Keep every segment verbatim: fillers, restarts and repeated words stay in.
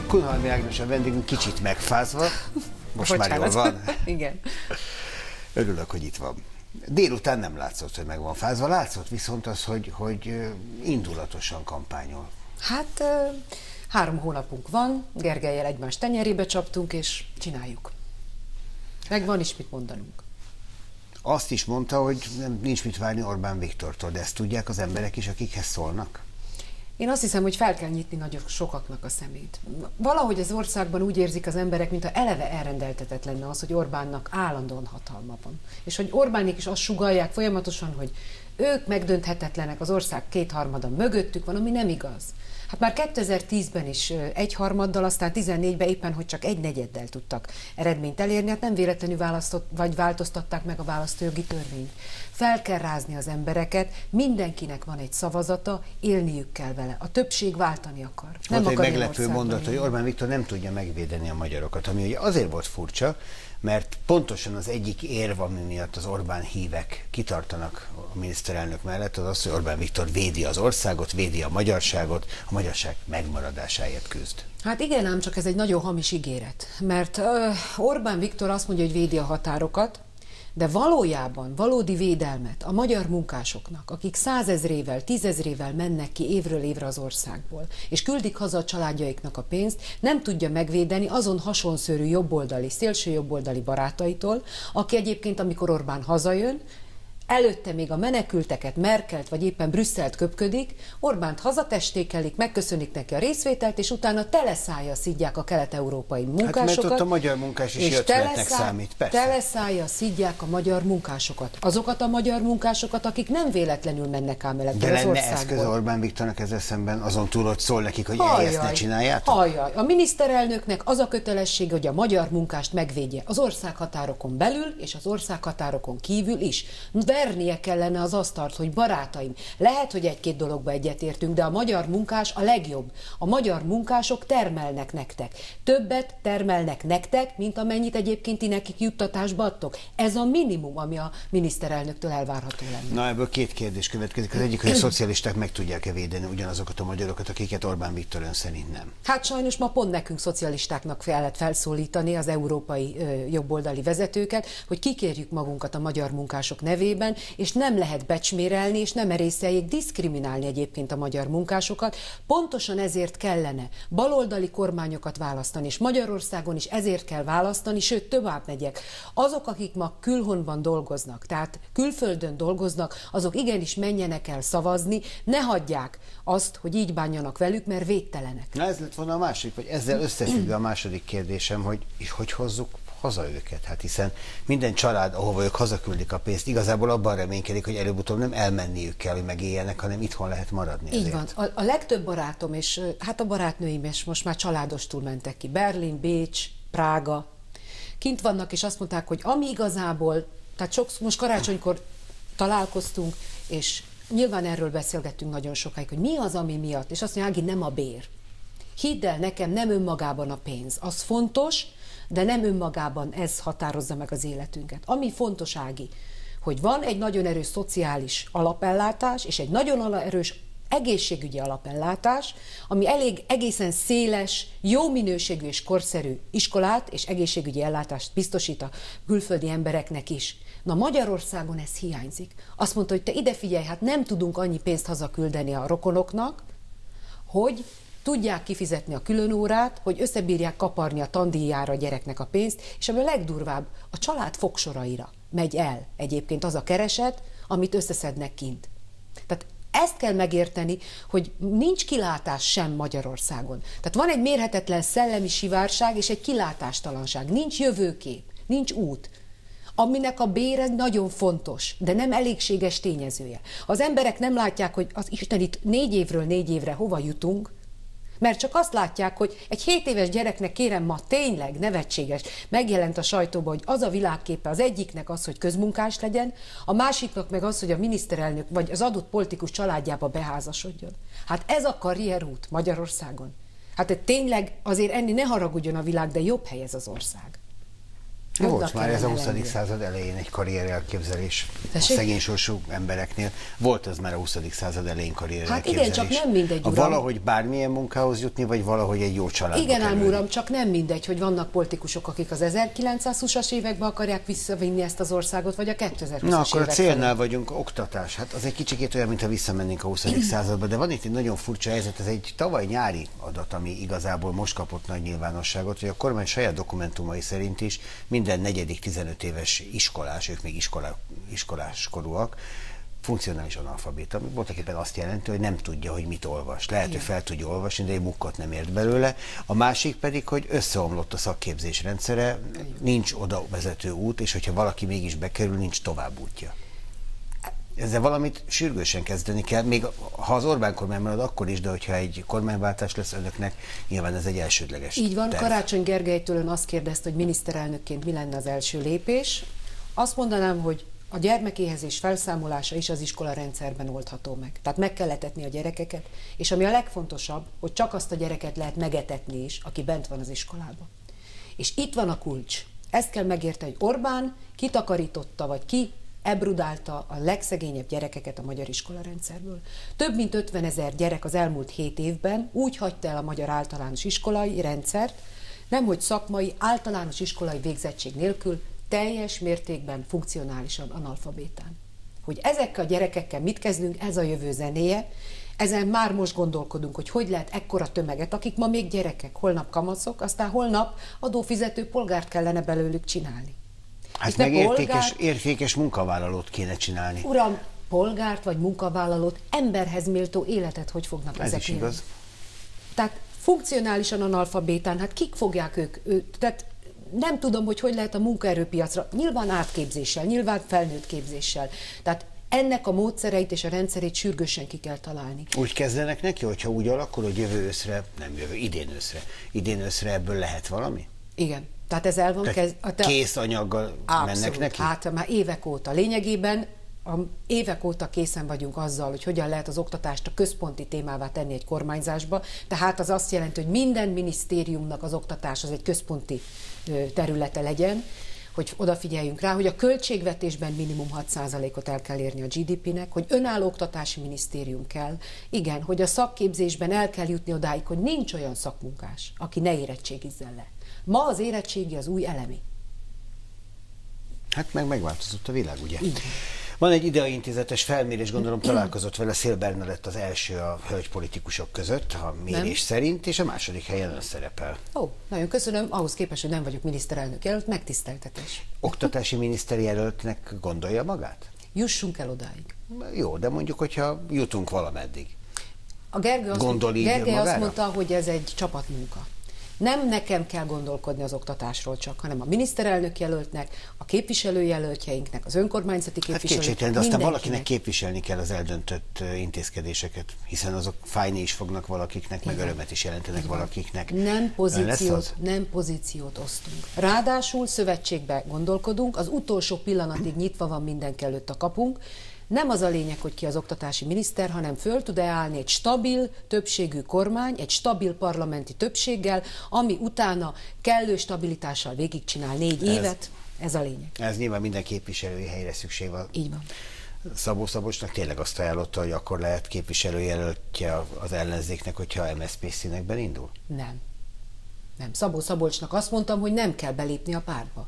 Kunhalmi Ágnes a vendégünk, kicsit megfázva, most Bocsánat. már jól van. Igen. Örülök, hogy itt van. Délután nem látszott, hogy meg van fázva, látszott viszont az, hogy, hogy indulatosan kampányol. Hát három hónapunk van, Gergellyel egymás tenyerébe csaptunk, és csináljuk. Meg van is mit mondanunk. Azt is mondta, hogy nem, nincs mit várni Orbán Viktortól, de ezt tudják az emberek is, akikhez szólnak? Én azt hiszem, hogy fel kell nyitni nagyon sokaknak a szemét. Valahogy az országban úgy érzik az emberek, mintha eleve elrendeltetett lenne az, hogy Orbánnak állandóan hatalma van. És hogy Orbánék is azt sugallják folyamatosan, hogy ők megdönthetetlenek, az ország kétharmada mögöttük van, ami nem igaz. Hát már kétezer-tízben is egyharmaddal, aztán tizennégyben éppen, hogy csak egy negyeddel tudtak eredményt elérni, hát nem véletlenül választott, vagy változtatták meg a választójogi törvényt. Fel kell rázni az embereket, mindenkinek van egy szavazata, élniük kell vele. A többség váltani akar. Nem volt akar egy meglepő mondat, élni. hogy Orbán Viktor nem tudja megvédeni a magyarokat, ami ugye azért volt furcsa, mert pontosan az egyik érv, ami miatt az Orbán hívek kitartanak a miniszterelnök mellett, az az, hogy Orbán Viktor védi az országot, védi a magyarságot, a magyarság megmaradásáért küzd. Hát igen, ám csak ez egy nagyon hamis ígéret, mert uh, Orbán Viktor azt mondja, hogy védi a határokat, de valójában valódi védelmet a magyar munkásoknak, akik százezrével, tízezrével mennek ki évről évre az országból, és küldik haza a családjaiknak a pénzt, nem tudja megvédeni azon hasonszörű jobboldali, szélső jobboldali barátaitól, aki egyébként, amikor Orbán hazajön, előtte még a menekülteket, Merkelt vagy éppen Brüsszelt köpködik, Orbánt hazatestékelik, megköszönik neki a részvételt, és utána teleszája szidják a kelet-európai munkásokat. Hát mert ott a magyar munkás is jöttletnek számít, persze. Teleszája szidják a magyar munkásokat. Azokat a magyar munkásokat, akik nem véletlenül mennek ám el De az lenne országból. eszköz Orbán Viktornak ezzel szemben, azon túl, hogy szól nekik, hogy Hajjaj, ezt ne csináljátok? Hajjaj. A miniszterelnöknek az a kötelessége, hogy a magyar munkást megvédje az országhatárokon belül és az országhatárokon kívül is. Vernie kellene az asztalt, hogy barátaim, lehet, hogy egy-két dologba egyetértünk, de a magyar munkás a legjobb. A magyar munkások termelnek nektek. Többet termelnek nektek, mint amennyit egyébként ti nekik juttatásba adtok. Ez a minimum, ami a miniszterelnöktől elvárható lenne. Na, ebből két kérdés következik. Az egyik, hogy a szocialisták meg tudják-e védeni ugyanazokat a magyarokat, akiket Orbán Viktor ön szerint nem? Hát sajnos ma pont nekünk szocialistáknak kellett felszólítani az európai ö, jobboldali vezetőket, hogy kikérjük magunkat a magyar munkások nevében, és nem lehet becsmérelni, és nem merészeljék diszkriminálni egyébként a magyar munkásokat. Pontosan ezért kellene baloldali kormányokat választani, és Magyarországon is ezért kell választani, sőt, tovább megyek. Azok, akik ma külhonban dolgoznak, tehát külföldön dolgoznak, azok igenis menjenek el szavazni, ne hagyják azt, hogy így bánjanak velük, mert védtelenek. Na, ez lett volna a másik, vagy ezzel összefüggő a második kérdésem, hogy és hogy hozzuk haza őket, hát hiszen minden család, ahova ők hazaküldik a pénzt, igazából abban reménykedik, hogy előbb-utóbb nem elmenniük kell, hogy megéljenek, hanem itthon lehet maradni. Így ezért. van. A, a legtöbb barátom, és hát a barátnőim is most már családostul mentek ki. Berlin, Bécs, Prága. Kint vannak, és azt mondták, hogy ami igazából, tehát sok, most karácsonykor találkoztunk, és nyilván erről beszélgettünk nagyon sokáig, hogy mi az, ami miatt, és azt mondja, Ági, nem a bér. Hidd el nekem, nem önmagában a pénz. Az fontos, de nem önmagában ez határozza meg az életünket. Ami fontos, Ági, hogy van egy nagyon erős szociális alapellátás, és egy nagyon erős egészségügyi alapellátás, ami elég egészen széles, jó minőségű és korszerű iskolát és egészségügyi ellátást biztosít a külföldi embereknek is. Na, Magyarországon ez hiányzik. Azt mondta, hogy te ide figyelj, hát nem tudunk annyi pénzt hazaküldeni a rokonoknak, hogy tudják kifizetni a különórát, hogy összebírják kaparni a tandíjára a gyereknek a pénzt, és ami a legdurvább, a család fogsoraira megy el egyébként az a kereset, amit összeszednek kint. Tehát ezt kell megérteni, hogy nincs kilátás sem Magyarországon. Tehát van egy mérhetetlen szellemi sivárság és egy kilátástalanság. Nincs jövőkép, nincs út, aminek a bére nagyon fontos, de nem elégséges tényezője. Az emberek nem látják, hogy az Isten itt négy évről négy évre hova jutunk, mert csak azt látják, hogy egy hét éves gyereknek, kérem, ma tényleg nevetséges, megjelent a sajtóban, hogy az a világképe az egyiknek az, hogy közmunkás legyen, a másiknak meg az, hogy a miniszterelnök vagy az adott politikus családjába beházasodjon. Hát ez a karrierút Magyarországon. Hát tényleg azért enni ne haragudjon a világ, de jobb hely ez az ország. Volt már ez a huszadik század elején egy karrier elképzelés. A szegény sorsú embereknél volt az már a huszadik század elején karrier Hát elképzelés. igen, csak nem mindegy, uram. Valahogy bármilyen munkához jutni, vagy valahogy egy jó családba Igen, ám kerülni. uram, csak nem mindegy, hogy vannak politikusok, akik az ezerkilencszázhúszas években akarják visszavinni ezt az országot, vagy a kétezer-húszas Na, akkor a évek célnál felé. vagyunk, oktatás. Hát az egy kicsikét olyan, mintha visszamennénk a huszadik századba, de van itt egy nagyon furcsa helyzet, ez egy tavaly nyári adat, ami igazából most kapott nagy nyilvánosságot, hogy a kormány saját dokumentumai szerint is minden negyedik tizenöt éves iskolás, ők még iskolá, iskoláskorúak, funkcionális analfabéta, ami voltak éppen azt jelenti, hogy nem tudja, hogy mit olvas. Lehet, Igen. hogy fel tudja olvasni, de egy mukkot nem ért belőle. A másik pedig, hogy összeomlott a szakképzés rendszere, nincs oda vezető út, és hogyha valaki mégis bekerül, nincs tovább útja. Ezzel valamit sürgősen kezdeni kell, még ha az Orbán kormány marad, akkor is, de hogyha egy kormányváltás lesz önöknek, nyilván ez egy elsődleges Így van, terv. Karácsony Gergelytől ön azt kérdezte, hogy miniszterelnökként mi lenne az első lépés. Azt mondanám, hogy a gyermekéhezés felszámolása is az iskola rendszerben oldható meg. Tehát meg kell etetni a gyerekeket, és ami a legfontosabb, hogy csak azt a gyereket lehet megetetni is, aki bent van az iskolában. És itt van a kulcs. Ezt kell megérteni, hogy Orbán kitakarította, vagy ki ebrudálta a legszegényebb gyerekeket a magyar iskolarendszerből. Több mint ötvenezer gyerek az elmúlt hét évben úgy hagyta el a magyar általános iskolai rendszert, nemhogy szakmai, általános iskolai végzettség nélkül, teljes mértékben funkcionálisan analfabétán. Hogy ezekkel a gyerekekkel mit kezdünk, ez a jövő zenéje, ezen már most gondolkodunk, hogy hogy lehet ekkora tömeget, akik ma még gyerekek, holnap kamaszok, aztán holnap adófizető polgárt kellene belőlük csinálni. Hát meg értékes, értékes munkavállalót kéne csinálni. Uram, polgárt vagy munkavállalót, emberhez méltó életet hogy fognak Ez ezek is élni? igaz. Tehát funkcionálisan analfabétán, hát kik fogják ők, ő, tehát nem tudom, hogy hogy lehet a munkaerőpiacra, nyilván átképzéssel, nyilván felnőtt képzéssel. Tehát ennek a módszereit és a rendszerét sürgősen ki kell találni. Úgy kezdenek neki, hogyha úgy alakul, hogy jövő őszre, nem jövő, idén őszre, idén őszre ebből lehet valami? Igen. Tehát ez el van kezd... Te... kész anyaggal Abszolút. mennek neki? Hát már évek óta. Lényegében a évek óta készen vagyunk azzal, hogy hogyan lehet az oktatást a központi témává tenni egy kormányzásba. Tehát az azt jelenti, hogy minden minisztériumnak az oktatás az egy központi területe legyen, hogy odafigyeljünk rá, hogy a költségvetésben minimum hat százalékot el kell érni a gé dé pének, hogy önálló oktatási minisztérium kell, igen, hogy a szakképzésben el kell jutni odáig, hogy nincs olyan szakmunkás, aki ne érettségizzen le. Ma az érettségi az új elemi. Hát meg megváltozott a világ, ugye? Igen. Van egy ideaintézetes felmérés, gondolom találkozott vele, Széll Bernadett az első a hölgypolitikusok között, a mérés nem. szerint, és a második helyen ön szerepel. Ó, nagyon köszönöm, ahhoz képest, hogy nem vagyok miniszterelnök jelölt, megtiszteltetés. Oktatási miniszter jelöltnek gondolja magát? Jussunk el odáig. Jó, de mondjuk, hogyha jutunk valameddig. A Gergely azt, Gondol így Gergely azt magára? mondta, hogy ez egy csapatmunka. Nem nekem kell gondolkodni az oktatásról csak, hanem a miniszterelnök jelöltnek, a képviselőjelöltjeinknek, az önkormányzati Hát képviselőknek, kétségtelen, de aztán valakinek mindenkinek. képviselni kell az eldöntött intézkedéseket, hiszen azok fájni is fognak valakiknek, meg örömet is jelentenek valakiknek. Nem Ön lesz pozíciót, az? nem pozíciót osztunk. Ráadásul szövetségbe gondolkodunk, az utolsó pillanatig nyitva van mindenki előtt a kapunk. Nem az a lényeg, hogy ki az oktatási miniszter, hanem föl tud-e állni egy stabil, többségű kormány, egy stabil parlamenti többséggel, ami utána kellő stabilitással végigcsinál négy Ez- évet. Ez a lényeg. Ez nyilván minden képviselői helyre szükség van. Így van. Szabó Szabolcsnak tényleg azt ajánlotta, hogy akkor lehet képviselőjelöltje az ellenzéknek, hogyha em es zé pé színekben indul? Nem. Nem. Szabó Szabolcsnak azt mondtam, hogy nem kell belépni a pártba.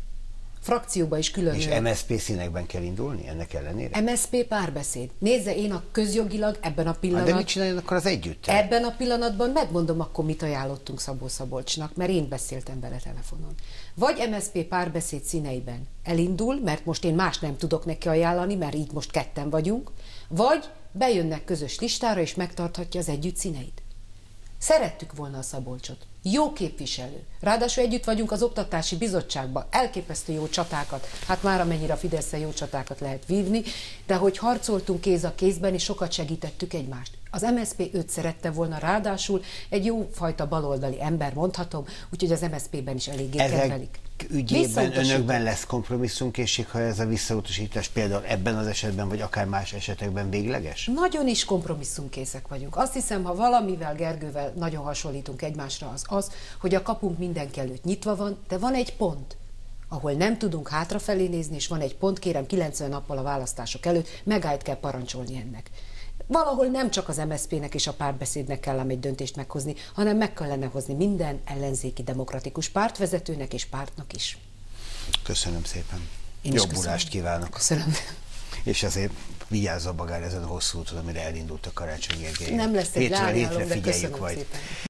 Frakcióba is külön. És em es zé pé színekben kell indulni ennek ellenére? em es zé pé párbeszéd. Nézze, én a közjogilag ebben a Hát pillanatban... de mit csináljon akkor az együtt? Ebben a pillanatban megmondom akkor, mit ajánlottunk Szabó Szabolcsnak, mert én beszéltem vele telefonon. Vagy em es zé pé párbeszéd színeiben elindul, mert most én más nem tudok neki ajánlani, mert így most ketten vagyunk, vagy bejönnek közös listára, és megtarthatja az együtt színeit. Szerettük volna a Szabolcsot. Jó képviselő. Ráadásul együtt vagyunk az Oktatási Bizottságban. Elképesztő jó csatákat. Hát már amennyire a Fideszsel jó csatákat lehet vívni, de hogy harcoltunk kéz a kézben, és sokat segítettük egymást. Az em es zé pé őt szerette volna, ráadásul egy jó fajta baloldali ember, mondhatom, úgyhogy az em es zé pében is eléggé kedvelik. Ügyében, Visszautasítom. önökben lesz kompromisszumkészség, ha ez a visszautasítás például ebben az esetben, vagy akár más esetekben végleges? Nagyon is kompromisszumkészek vagyunk. Azt hiszem, ha valamivel Gergővel nagyon hasonlítunk egymásra, az az, hogy a kapunk mindenki előtt nyitva van, de van egy pont. ahol nem tudunk hátrafelé nézni, és van egy pont, kérem, kilencven nappal a választások előtt, megállt kell parancsolni ennek. Valahol nem csak az em es zé pének és a Párbeszédnek kell ám egy döntést meghozni, hanem meg kellene hozni minden ellenzéki demokratikus pártvezetőnek és pártnak is. Köszönöm szépen. Én Jobbulást kívánok. Köszönöm. És azért vigyázz a bagár ezen a hosszú úton, amire elindult a Karácsony Gergely. Nem lesz egy Hétről lányálom, hétre de figyeljük köszönöm majd. szépen.